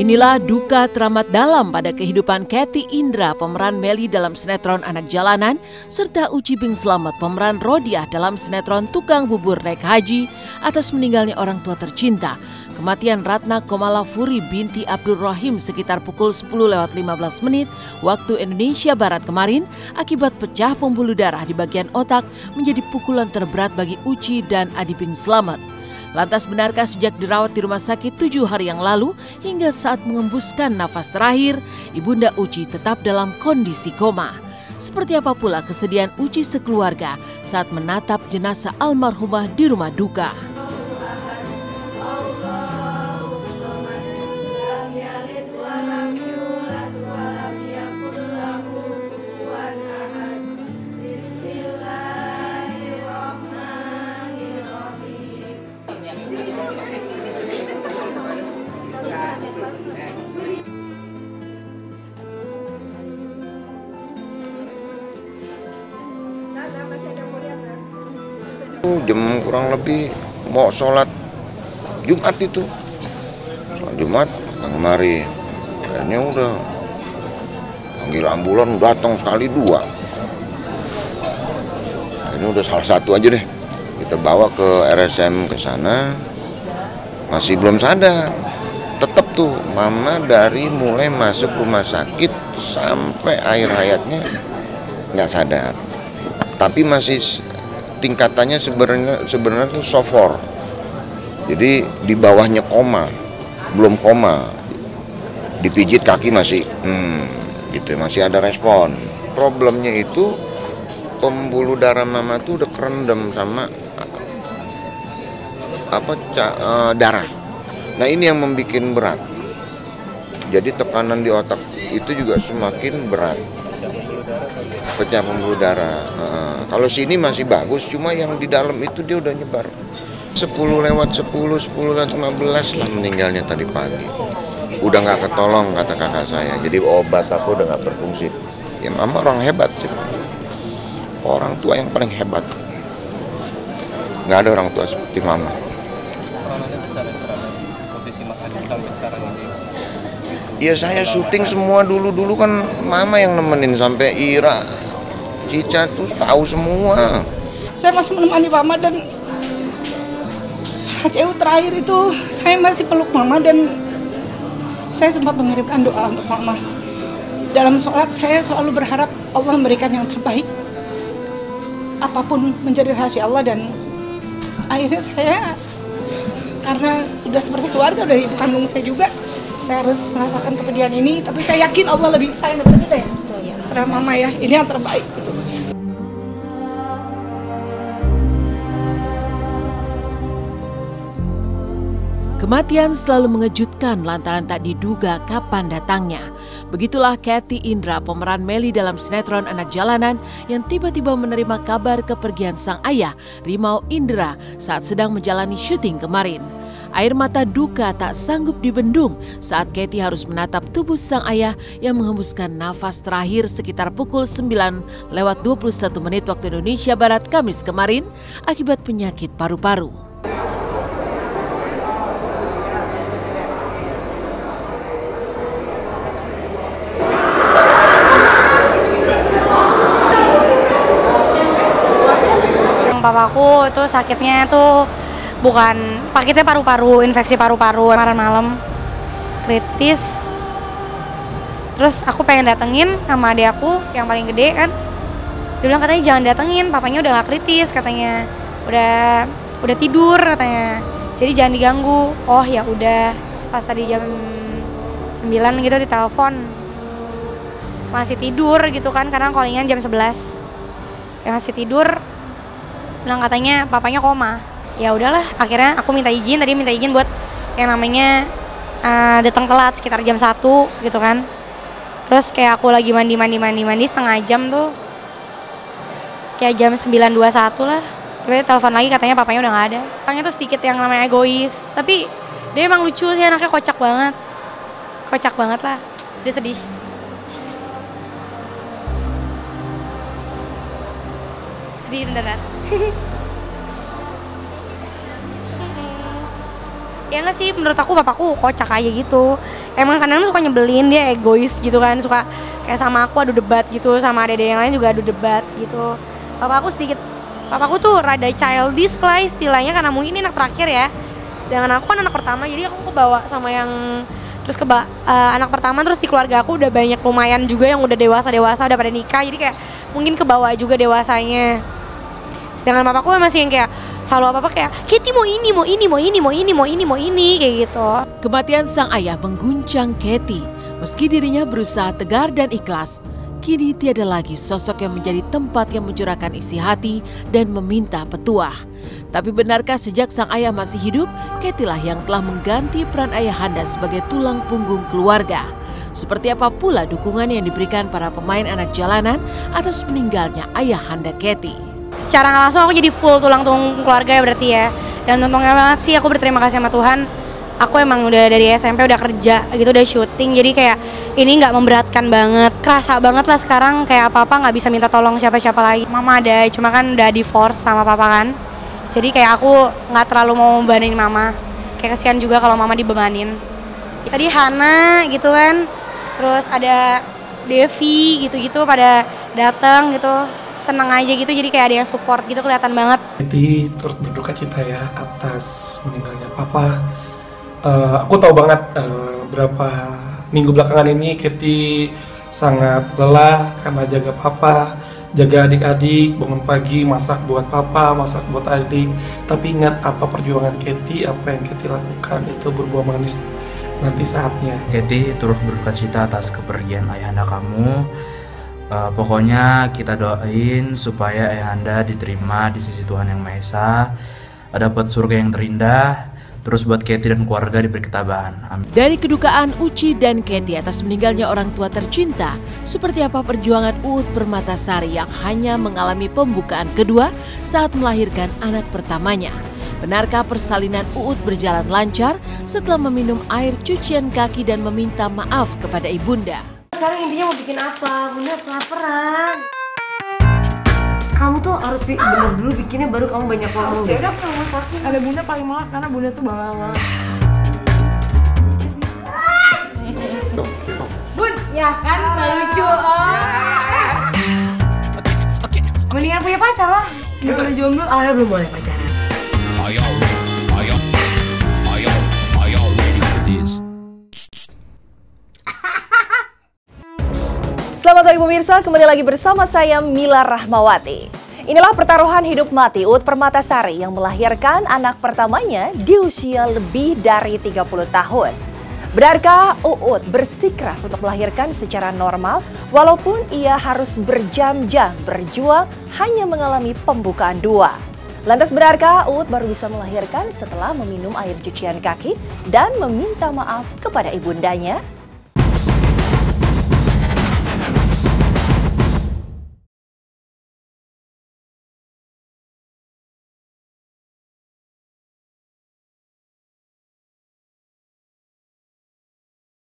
Inilah duka teramat dalam pada kehidupan Katy Indra, pemeran Melly dalam sinetron Anak Jalanan, serta Uci Bing Slamet, pemeran Rodiah dalam sinetron Tukang Bubur Naik Haji, atas meninggalnya orang tua tercinta. Kematian Ratna Komalafuri binti Abdul Rahim sekitar pukul 10:15 waktu Indonesia Barat kemarin akibat pecah pembuluh darah di bagian otak menjadi pukulan terberat bagi Uci dan Adi Bing Slamet. Lantas benarkah sejak dirawat di rumah sakit 7 hari yang lalu hingga saat mengembuskan nafas terakhir, Ibunda Uci tetap dalam kondisi koma? Seperti apa pula kesedihan Uci sekeluarga saat menatap jenazah almarhumah di rumah duka? Jam kurang lebih mau sholat Jumat itu, sholat Jumat kemari, kayaknya udah panggil ambulan datang sekali 2. Ini udah salah satu aja deh, kita bawa ke RSM ke sana, masih belum sadar. Tetap tuh mama dari mulai masuk rumah sakit sampai akhir hayatnya nggak sadar, tapi masih tingkatannya sebenarnya tuh sofor. Jadi di bawahnya koma, belum koma. Dipijit kaki masih gitu, masih ada respon. Problemnya itu pembuluh darah mama tuh udah kerendam sama darah. Nah, ini yang membuat berat. Jadi tekanan di otak itu juga semakin berat. Pecah pembuluh darah. Kalau sini masih bagus, cuma yang di dalam itu dia udah nyebar. 10:10, 10:15 lah meninggalnya tadi pagi. Udah nggak ketolong kata kakak saya. Jadi obat aku udah nggak berfungsi. Ya mama orang hebat sih. Orang tua yang paling hebat. Nggak ada orang tua seperti mama. Peranannya besar ya terhadap posisi Mas Adi sampai sekarang ini. Ya saya syuting semua dulu kan mama yang nemenin sampai Ira, Cica tuh tahu semua. Saya masih menemani mama dan HCU terakhir itu saya masih peluk mama dan saya sempat mengirimkan doa untuk mama. Dalam sholat saya selalu berharap Allah memberikan yang terbaik. Apapun menjadi rahasia Allah, dan akhirnya saya karena udah seperti keluarga, udah ibu kandung saya juga, saya harus merasakan kepedihan ini, tapi saya yakin Allah lebih sayang daripada kita ya. Karena mama ya, ini yang terbaik gitu. Kematian selalu mengejutkan lantaran tak diduga kapan datangnya. Begitulah Katy Indra, pemeran Melly dalam sinetron Anak Jalanan, yang tiba-tiba menerima kabar kepergian sang ayah, Rimau Indra, saat sedang menjalani syuting kemarin. Air mata duka tak sanggup dibendung saat Katy harus menatap tubuh sang ayah yang menghembuskan nafas terakhir sekitar pukul 9:21 waktu Indonesia Barat Kamis kemarin akibat penyakit paru-paru. Papaku itu sakitnya tuh bukan paketnya paru-paru, infeksi paru-paru kemarin malam kritis. Terus aku pengen datengin sama adik aku yang paling gede kan, dia bilang katanya jangan datengin, papanya udah gak kritis katanya, udah tidur katanya, jadi jangan diganggu. Oh ya udah, pas tadi jam 9 gitu ditelepon masih tidur gitu kan, karena callingan jam 11 ya, masih tidur, bilang katanya papanya koma. Ya udahlah, akhirnya aku minta izin buat yang namanya datang telat sekitar jam 1 gitu kan. Terus kayak aku lagi mandi setengah jam tuh, kayak jam 9:21 lah, tiba-tiba telepon lagi katanya papanya udah nggak ada. Orangnya tuh sedikit yang namanya egois, tapi dia emang lucu sih, anaknya kocak banget lah. Dia sedih. Sedih beneran. ya nggak sih, menurut aku papaku kocak aja gitu. Emang kadang suka nyebelin, dia egois gitu kan, suka kayak sama aku adu debat gitu, sama adek yang lain juga adu debat gitu. Papaku tuh rada childish lah istilahnya, karena mungkin ini anak terakhir ya. Sedangkan aku kan anak pertama, jadi aku kebawa sama yang anak pertama, terus di keluarga aku udah banyak lumayan juga yang udah dewasa udah pada nikah, jadi kayak mungkin kebawa juga dewasanya. Sedangkan papaku masih yang kayak selalu apa-apa kayak Katie mau ini kayak gitu. Kematian sang ayah mengguncang Katie. Meski dirinya berusaha tegar dan ikhlas, kini tiada lagi sosok yang menjadi tempat yang mencurahkan isi hati dan meminta petuah. Tapi benarkah sejak sang ayah masih hidup, Katie lah yang telah mengganti peran ayahanda sebagai tulang punggung keluarga? Seperti apa pula dukungan yang diberikan para pemain anak jalanan atas meninggalnya ayahanda Katie? Secara nggak langsung aku jadi full tulang punggung keluarga ya berarti ya. Dan untungnya banget sih, aku berterima kasih sama Tuhan. Aku emang udah dari SMP udah kerja gitu, udah syuting, jadi kayak ini nggak memberatkan banget. Kerasa banget lah sekarang kayak apa-apa nggak bisa minta tolong siapa-siapa lagi. Mama ada, cuma kan udah divorce sama papa kan. Jadi kayak aku nggak terlalu mau bebanin mama. Kayak kasihan juga kalau mama dibebanin. Tadi Hana gitu kan, terus ada Devi gitu-gitu pada datang gitu. Seneng aja gitu, jadi kayak ada yang support gitu, kelihatan banget. Jadi turut berduka cita ya atas meninggalnya papa. Aku tahu banget berapa minggu belakangan ini Katie sangat lelah karena jaga papa, jaga adik-adik, bangun pagi, masak buat papa, masak buat adik. Tapi ingat apa perjuangan Katie, apa yang Katie lakukan itu berbuah manis nanti saatnya. Katie turut berduka cita atas kepergian ayahanda kamu. Pokoknya kita doain supaya ayahanda diterima di sisi Tuhan Yang Maha Esa, dapat surga yang terindah. Terus buat Katie dan keluarga diberi ketabahan. Amin. Dari kedukaan Uci dan Katie atas meninggalnya orang tua tercinta, seperti apa perjuangan Uut Permatasari yang hanya mengalami pembukaan kedua saat melahirkan anak pertamanya? Benarkah persalinan Uut berjalan lancar setelah meminum air cucian kaki dan meminta maaf kepada ibunda? Sekarang intinya mau bikin apa? Bunda kelaparan. Kamu tuh harus bener dulu bikinnya, baru kamu banyak ngomong deh. Udah kamu masakin. Ada bunda paling malas karena bunda tuh bawel. Bun, ya kan lucu. Mendingan punya pacar lah. Daripada jomblo, awalnya belum boleh pacaran. Selamat pagi pemirsa, kembali lagi bersama saya Mila Rahmawati. Inilah pertaruhan hidup mati Uut Permatasari yang melahirkan anak pertamanya di usia lebih dari 30 tahun. Benarkah Uut bersikeras untuk melahirkan secara normal walaupun ia harus berjam-jam berjuang hanya mengalami pembukaan dua? Lantas benarkah Uut baru bisa melahirkan setelah meminum air cucian kaki dan meminta maaf kepada ibundanya?